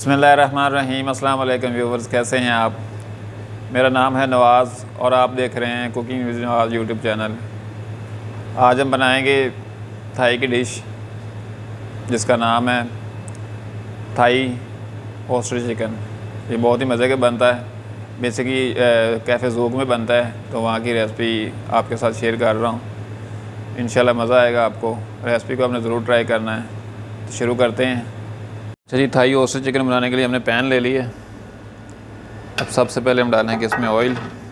बिस्मिल्लाहिर्रहमानिर्रहीम। अस्सलाम वालेकुम व्यूवर्स, कैसे हैं आप? मेरा नाम है नवाज़ और आप देख रहे हैं cooking with Nawaz YouTube channel. आज हम बनाएंगे थाई की डिश जिसका नाम है थाई ओस्टर चिकन। ये बहुत ही मज़े का बनता है। बेसिकली कैफ़े ज़ोक में बनता है, तो वहाँ की रेसिपी आपके साथ शेयर कर रहा हूँ। इंशाल्लाह मज़ा आएगा आपको। रेसिपी को आपने ज़रूर ट्राई करना है। तो शुरू करते हैं। चलिए, थाई ओस्टर चिकन बनाने के लिए हमने पैन ले लिया। अब सबसे पहले हम डालेंगे इसमें ऑयल।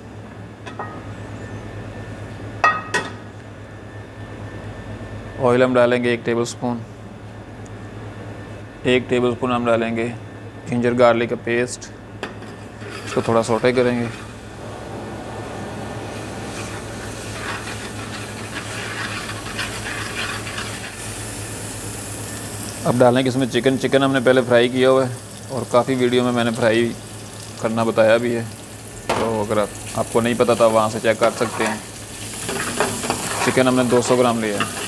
ऑयल हम डालेंगे 1 टेबलस्पून। 1 टेबलस्पून हम डालेंगे जिंजर गार्लिक का पेस्ट। इसको थोड़ा सौटे करेंगे। अब डालेंगे इसमें चिकन हमने पहले फ्राई किया हुआ है और काफ़ी वीडियो में मैंने फ्राई करना बताया भी है, तो अगर आपको नहीं पता था वहाँ से चेक कर सकते हैं। चिकन हमने 200 ग्राम लिया है।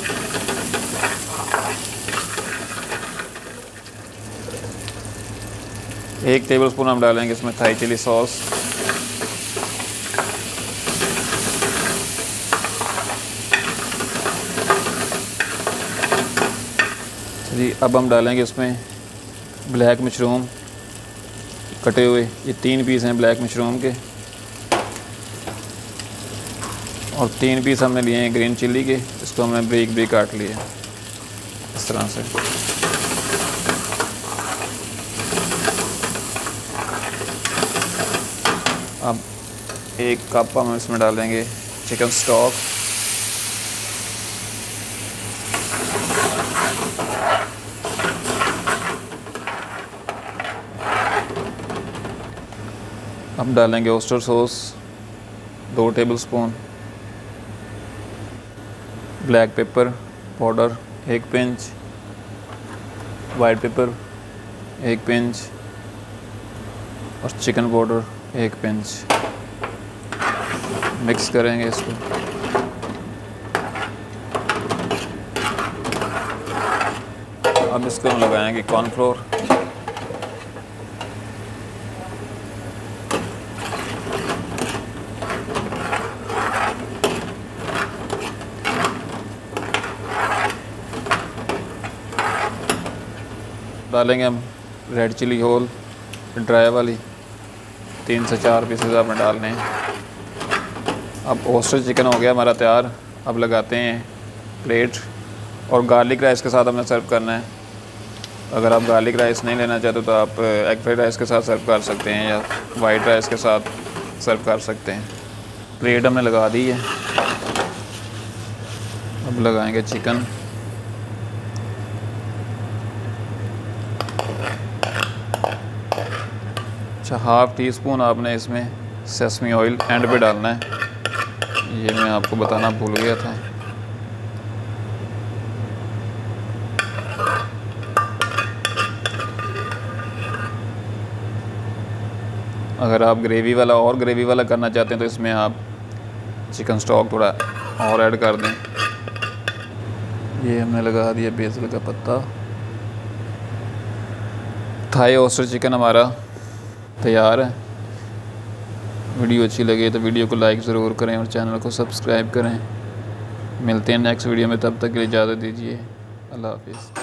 एक टेबलस्पून हम डालेंगे इसमें थाई चिली सॉस। जी, अब हम डालेंगे इसमें ब्लैक मशरूम कटे हुए। ये 3 पीस हैं ब्लैक मशरूम के, और 3 पीस हमने लिए हैं ग्रीन चिल्ली के। इसको हमने ब्रीक ब्रीक काट लिए इस तरह से। अब 1 कप हम इसमें डालेंगे चिकन स्टॉक। अब डालेंगे oyster sauce 2 tablespoon. Black pepper powder 1 pinch. White pepper 1 pinch और चिकन पाउडर 1 पिंच। मिक्स करेंगे इसको। अब इसको हम लगाएंगे कॉर्नफ्लोर। डालेंगे हम रेड चिली होल ड्राई वाली, 3 से 4 पीसेस आपने डालने हैं। अब ओस्टर चिकन हो गया हमारा तैयार। अब लगाते हैं प्लेट, और गार्लिक राइस के साथ हमने सर्व करना है। अगर आप गार्लिक राइस नहीं लेना चाहते तो आप एग फ्राइड राइस के साथ सर्व कर सकते हैं, या वाइट राइस के साथ सर्व कर सकते हैं। प्लेट हमने लगा दी है। अब लगाएंगे चिकन। अच्छा, ½ टीस्पून आपने इसमें सेसमी ऑयल एंड पे डालना है, ये मैं आपको बताना भूल गया था। अगर आप ग्रेवी वाला करना चाहते हैं तो इसमें आप चिकन स्टॉक थोड़ा और ऐड कर दें। ये हमने लगा दिया बेसिल का पत्ता। थाई ओस्टर चिकन हमारा तैयार है। वीडियो अच्छी लगे तो वीडियो को लाइक ज़रूर करें और चैनल को सब्सक्राइब करें। मिलते हैं नेक्स्ट वीडियो में, तब तक के लिए इजाज़त दीजिए। अल्लाह हाफिज़।